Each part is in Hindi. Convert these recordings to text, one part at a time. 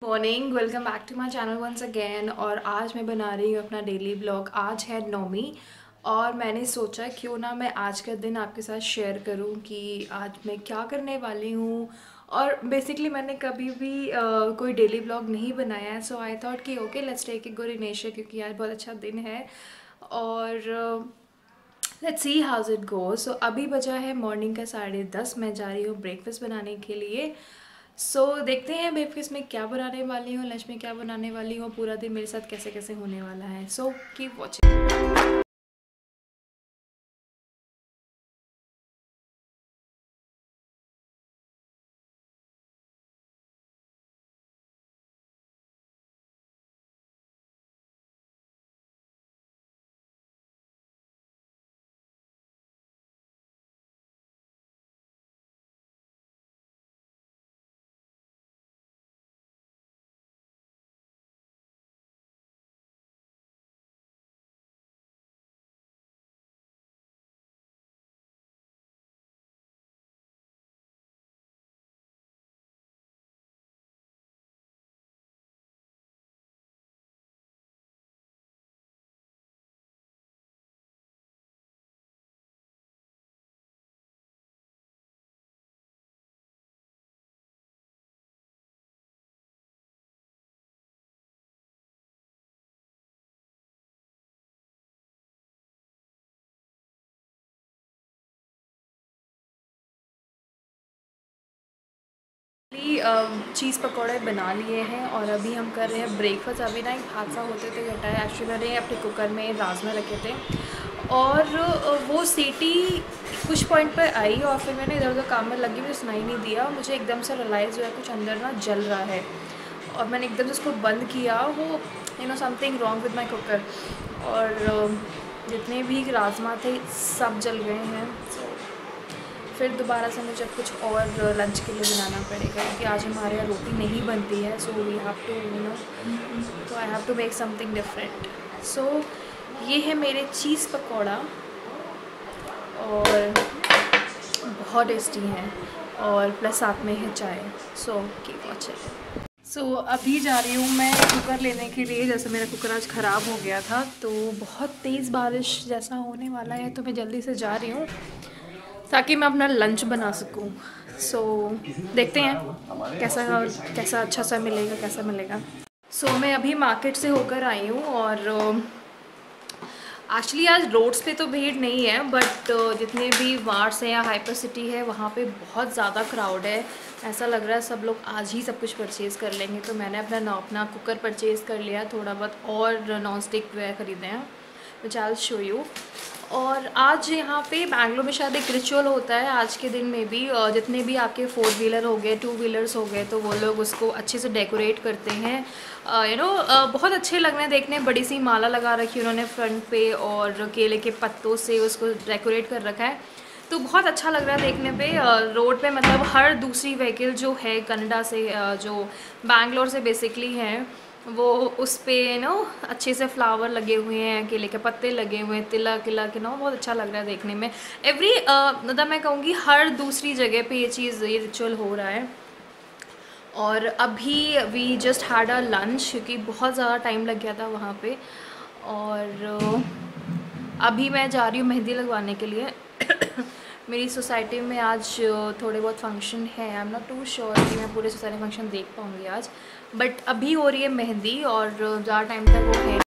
Morning, welcome back to my channel once again. और आज मैं बना रही हूँ अपना डेली ब्लॉग। आज है नौमी और मैंने सोचा क्यों ना मैं आज का दिन आपके साथ शेयर करूँ कि आज मैं क्या करने वाली हूँ। और बेसिकली मैंने कभी भी कोई डेली ब्लॉग नहीं बनाया है, सो आई थॉट कि okay let's take a good initiative क्योंकि आज बहुत अच्छा दिन है। और let's see how's it goes. So अभी बजा है मॉर्निंग का 10:30। मैं जा रही हूँ ब्रेकफास्ट बनाने के लिए। देखते हैं ब्रेकफास्ट में क्या बनाने वाली हूँ, लंच में क्या बनाने वाली हूँ, पूरा दिन मेरे साथ कैसे कैसे होने वाला है। सो कीप वॉचिंग। चीज़ पकौड़े बना लिए हैं और अभी हम कर रहे हैं ब्रेकफास्ट। अभी ना एक हादसा होते थे घटा है। एक्चुअली मैंने अपने कुकर में राजमा रखे थे और वो सीटी कुछ पॉइंट पर आई और फिर मैंने इधर उधर काम में लगी, मुझे सुनाई नहीं दिया। मुझे एकदम से रियलाइज़ हुआ कुछ अंदर ना जल रहा है और मैंने एकदम से उसको बंद किया। वो something wrong with my cooker. और जितने भी राजमा थे सब जल गए हैं। फिर दोबारा से मुझे कुछ और लंच के लिए बनाना पड़ेगा क्योंकि आज हमारे यहाँ रोटी नहीं बनती है। सो वी हैव टू तो I have to make something different. So ये है मेरे चीज़ पकौड़ा और बहुत टेस्टी हैं और प्लस साथ में है चाय। So keep watching. अभी जा रही हूँ मैं कुकर लेने के लिए। जैसे मेरा कुकर आज ख़राब हो गया था तो बहुत तेज़ बारिश जैसा होने वाला है, तो मैं जल्दी से जा रही हूँ ताकि मैं अपना लंच बना सकूं। देखते हैं कैसा कैसा अच्छा सा मिलेगा, कैसा मिलेगा। मैं अभी मार्केट से होकर आई हूँ और एक्चुअली आज रोड्स पे तो भीड़ नहीं है, बट जितने भी वार्ड्स हैं या हाइपर सिटी है वहाँ पे बहुत ज़्यादा क्राउड है। ऐसा लग रहा है सब लोग आज ही सब कुछ परचेज़ कर लेंगे। तो मैंने अपना कुकर परचेज़ कर लिया, थोड़ा बहुत और नॉन स्टिक वह ख़रीदे हैं, which I will show you. और आज यहाँ पे बैंगलोर में शायद एक रिचुअल होता है आज के दिन में भी। जितने भी आपके 4 व्हीलर हो गए, 2 व्हीलर्स हो गए, तो वो लोग उसको अच्छे से डेकोरेट करते हैं। बहुत अच्छे लग रहे हैं देखने। बड़ी सी माला लगा रखी है उन्होंने फ्रंट पे और केले के पत्तों से उसको डेकोरेट कर रखा है। तो बहुत अच्छा लग रहा है देखने पे। रोड पे मतलब हर दूसरी व्हीकल जो है कनाडा से, जो बैंगलोर से बेसिकली हैं, वो उस पे अच्छे से फ्लावर लगे हुए हैं, केले के पत्ते लगे हुए हैं, तिलक तिलक बहुत अच्छा लग रहा है देखने में। मतलब मैं कहूँगी हर दूसरी जगह पे ये रिचुअल हो रहा है। और अभी we just had a lunch क्योंकि बहुत ज़्यादा टाइम लग गया था वहाँ पे। और अभी मैं जा रही हूँ मेहंदी लगवाने के लिए। मेरी सोसाइटी में आज थोड़े बहुत फंक्शन है। I am not too sure कि मैं पूरे सोसाइटी फंक्शन देख पाऊँगी आज, बट अभी हो रही है मेहंदी और ज़्यादा टाइम तक वो है।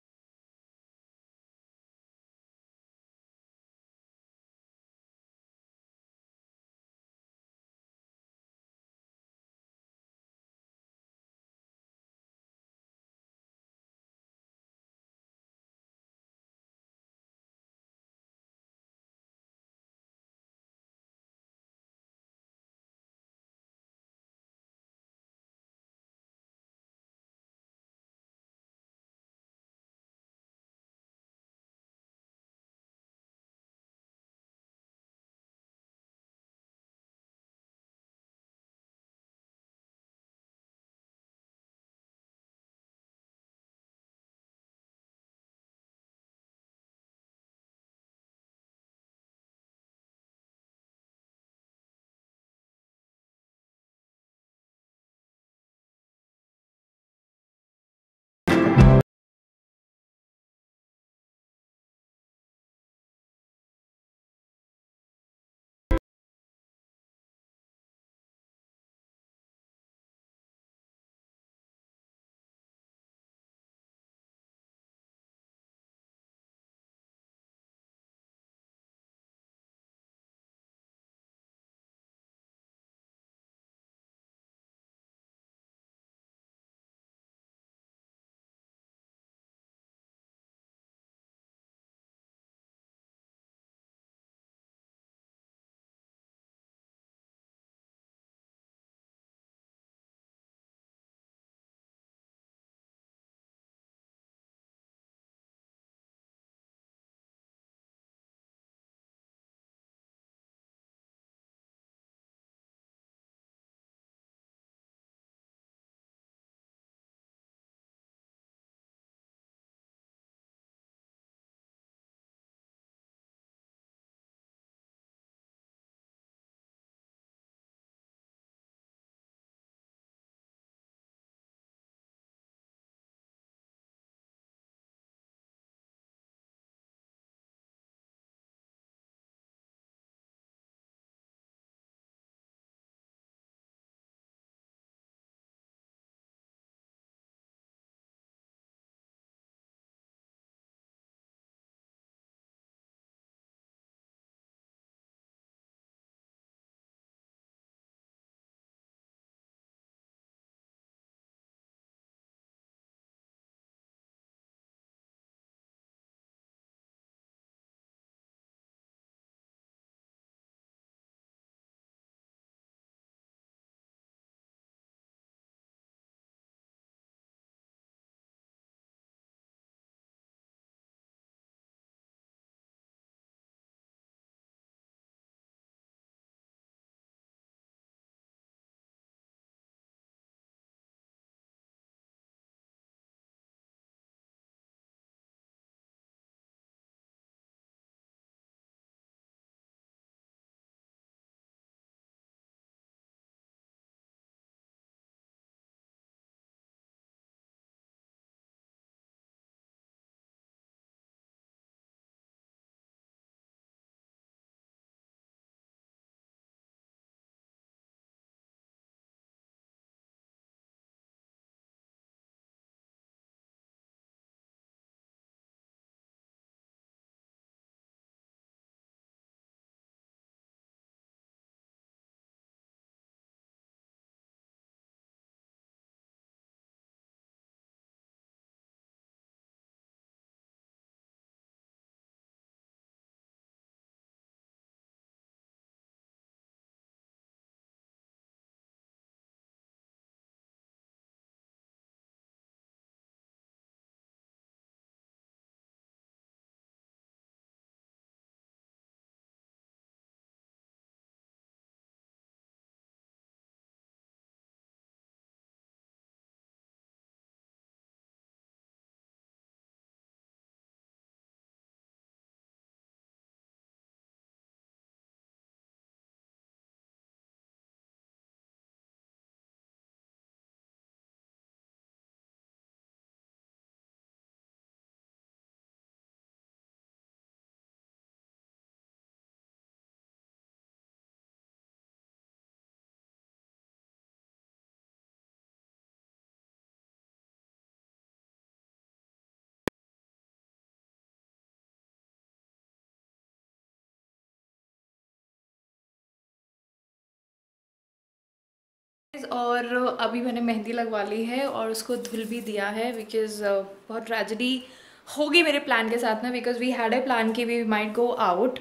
और अभी मैंने मेहंदी लगवा ली है और उसको धुल भी दिया है, बिकॉज़ बहुत ट्रेजेडी होगी मेरे प्लान के साथ में, because we had a plan कि वी माइट गो आउट,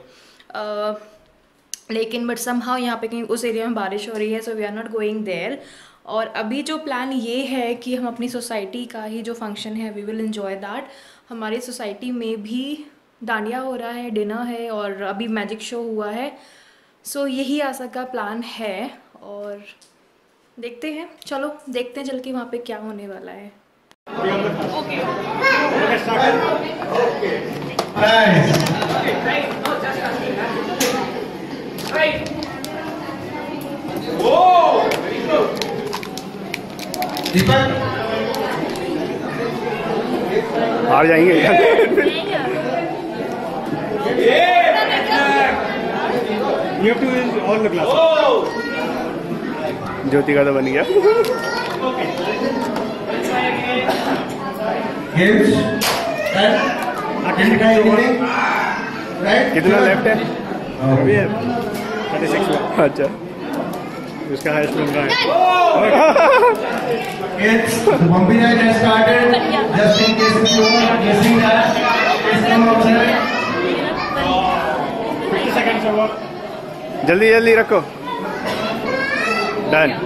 लेकिन बट समहाउ यहाँ पे कहीं उस एरिया में बारिश हो रही है, so we are not going there. और अभी जो प्लान ये है कि हम अपनी सोसाइटी का ही जो फंक्शन है वी विल एंजॉय दैट। हमारी सोसाइटी में भी डांडिया हो रहा है, डिनर है और अभी मैजिक शो हुआ है, सो यही आशा का प्लान है। और देखते हैं, चलो देखते हैं चल के वहाँ पे क्या होने वाला है। ओके दीपक हार जाएंगे। ज्योति का तो बन गया। कितना लेफ्ट है? 36। अच्छा, उसका हाईएस्ट बन रहा है। It's the bumpy ride has started. Just in case if you are guessing that, please come outside. 50 seconds over. जल्दी जल्दी रखो। डन।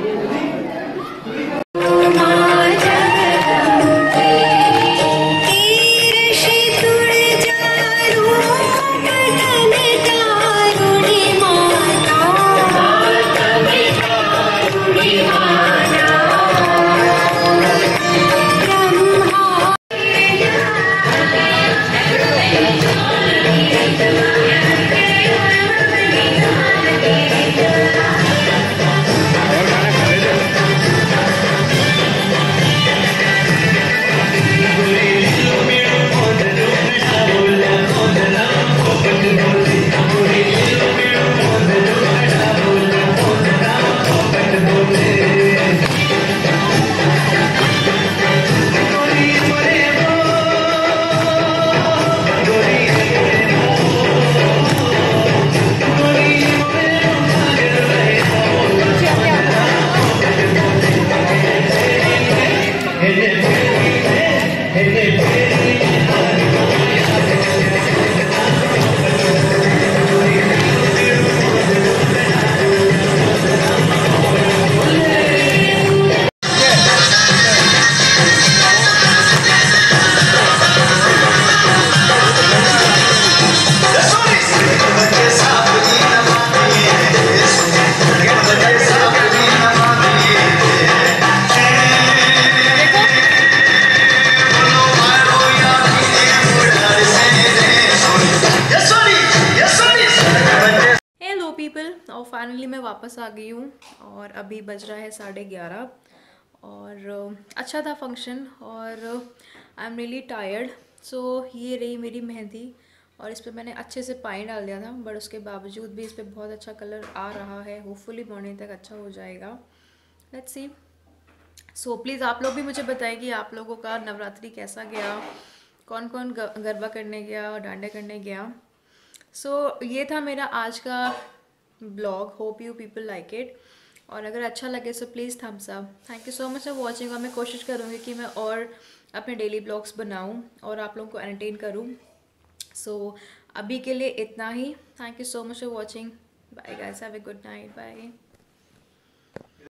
और फाइनली मैं वापस आ गई हूँ और अभी बज रहा है 11:30 और अच्छा था फंक्शन और I am really tired. So ये रही मेरी मेहंदी और इस पर मैंने अच्छे से पानी डाल दिया था, बट उसके बावजूद भी इस पर बहुत अच्छा कलर आ रहा है। होपफुली मॉर्निंग तक अच्छा हो जाएगा, लेट्स सी। सो प्लीज़ आप लोग भी मुझे बताएं कि आप लोगों का नवरात्रि कैसा गया, कौन कौन गरबा करने गया और डांडे करने गया। सो ये था मेरा आज का blog. Hope you people like it, और अगर अच्छा लगे so please thumbs up. Thank you so much for watching. और मैं कोशिश करूँगी कि मैं और अपने डेली ब्लॉग्स बनाऊँ और आप लोगों को एंटरटेन करूँ। सो अभी के लिए इतना ही। Thank you so much for watching. Bye guys, have a good night. Bye.